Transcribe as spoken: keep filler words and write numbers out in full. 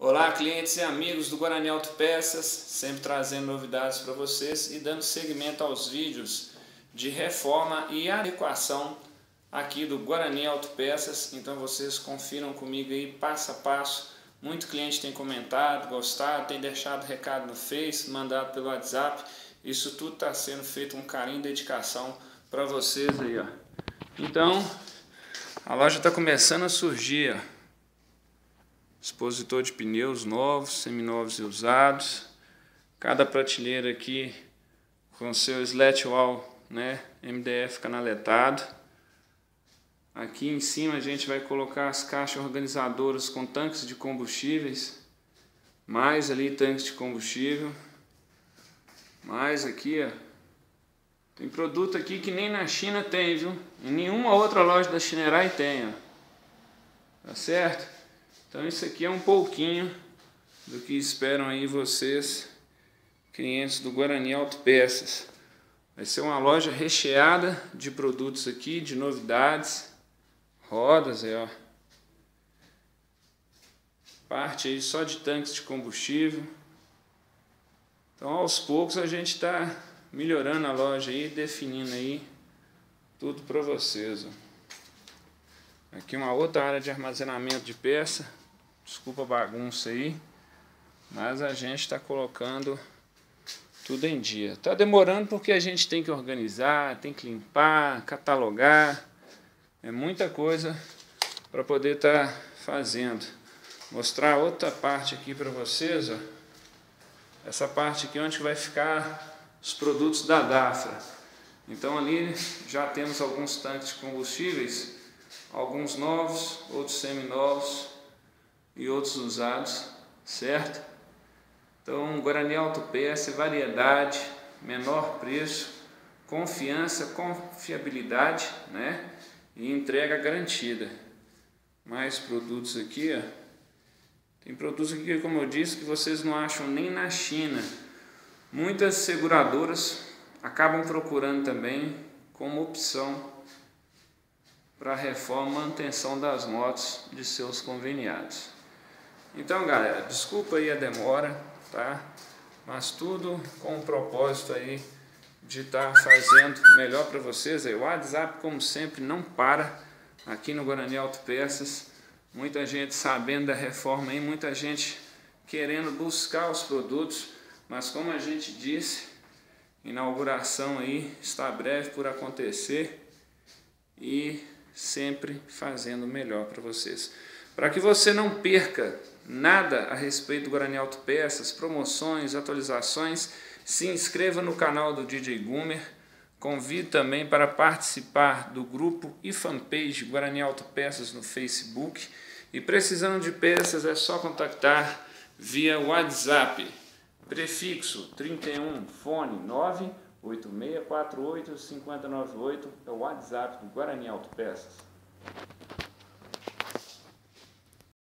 Olá, clientes e amigos do Guarani Autopeças, sempre trazendo novidades para vocês e dando seguimento aos vídeos de reforma e adequação aqui do Guarani Autopeças. Então vocês confiram comigo aí passo a passo. Muito cliente tem comentado, gostado, tem deixado recado no Face, mandado pelo WhatsApp. Isso tudo está sendo feito com carinho e dedicação para vocês aí, ó. Então a loja está começando a surgir, ó. Expositor de pneus novos, seminovos e usados. Cada prateleira aqui com seu slat wall, né, M D F canaletado. Aqui em cima a gente vai colocar as caixas organizadoras com tanques de combustíveis. Mais ali tanques de combustível. Mais aqui, ó. Tem produto aqui que nem na China tem, viu? Em nenhuma outra loja da Shinerai tem, ó. Tá certo? Então isso aqui é um pouquinho do que esperam aí vocês, clientes do Guarani Autopeças. Vai ser uma loja recheada de produtos aqui, de novidades, rodas, aí, ó. Parte aí só de tanques de combustível. Então aos poucos a gente está melhorando a loja aí, definindo aí tudo para vocês, ó. Aqui uma outra área de armazenamento de peça. Desculpa a bagunça aí, mas a gente está colocando tudo em dia. Está demorando porque a gente tem que organizar, tem que limpar, catalogar. É muita coisa para poder estar tá fazendo. Mostrar outra parte aqui para vocês, ó. Essa parte aqui onde vai ficar os produtos da Dafra. Então ali já temos alguns tanques de combustíveis, alguns novos, outros seminovos e outros usados, certo? Então, Guarani Autopeças, variedade, menor preço, confiança, confiabilidade, né? E entrega garantida. Mais produtos aqui, ó. Tem produtos aqui, como eu disse, que vocês não acham nem na China. Muitas seguradoras acabam procurando também como opção para reforma e manutenção das motos de seus conveniados. Então, galera, desculpa aí a demora, tá? Mas tudo com o propósito aí de estar tá fazendo melhor para vocês. Aí, o WhatsApp, como sempre, não para aqui no Guarani Autopeças. Muita gente sabendo da reforma aí, muita gente querendo buscar os produtos, mas como a gente disse, inauguração aí está breve por acontecer e sempre fazendo o melhor para vocês. Para que você não perca nada a respeito do Guarani Autopeças, promoções, atualizações, se inscreva no canal do D J Gumer. Convido também para participar do grupo e fanpage Guarani Autopeças no Facebook. E precisando de peças é só contactar via WhatsApp. Prefixo trinta e um, fone nove oito seis quatro oito cinco zero nove oito, é o WhatsApp do Guarani Autopeças.